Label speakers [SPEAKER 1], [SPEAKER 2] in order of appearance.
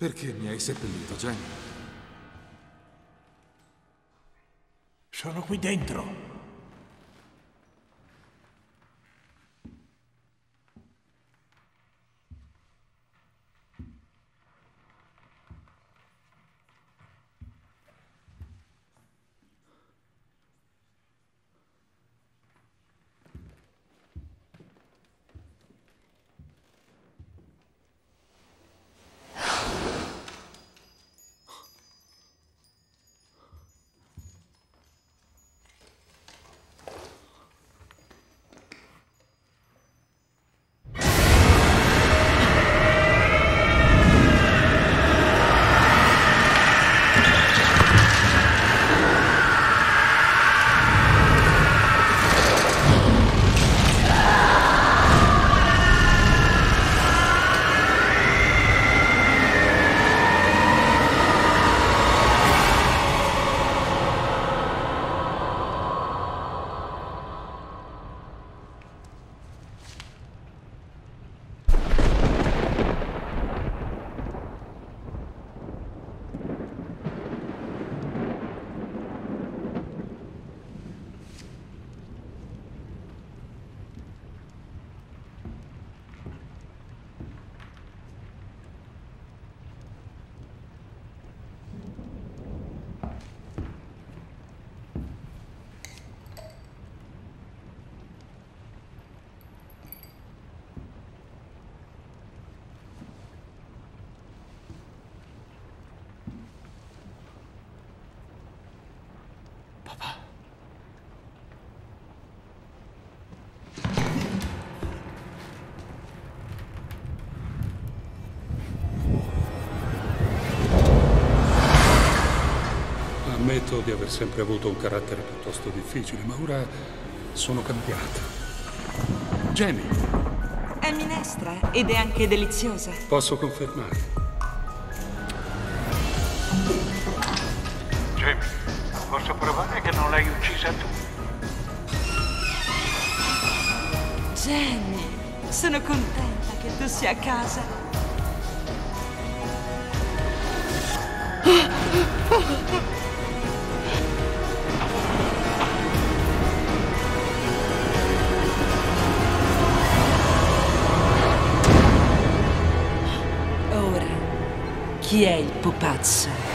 [SPEAKER 1] Perché mi hai seppellito, Jenny?
[SPEAKER 2] Sono qui dentro.
[SPEAKER 3] Ammetto di aver sempre avuto un carattere piuttosto difficile, ma ora sono cambiata. Jamie!
[SPEAKER 4] È minestra ed è anche deliziosa.
[SPEAKER 3] Posso confermare.
[SPEAKER 2] Jamie, posso provare che non l'hai uccisa tu?
[SPEAKER 4] Jenny, sono contenta che tu sia a casa. Ora, chi è il pupazzo?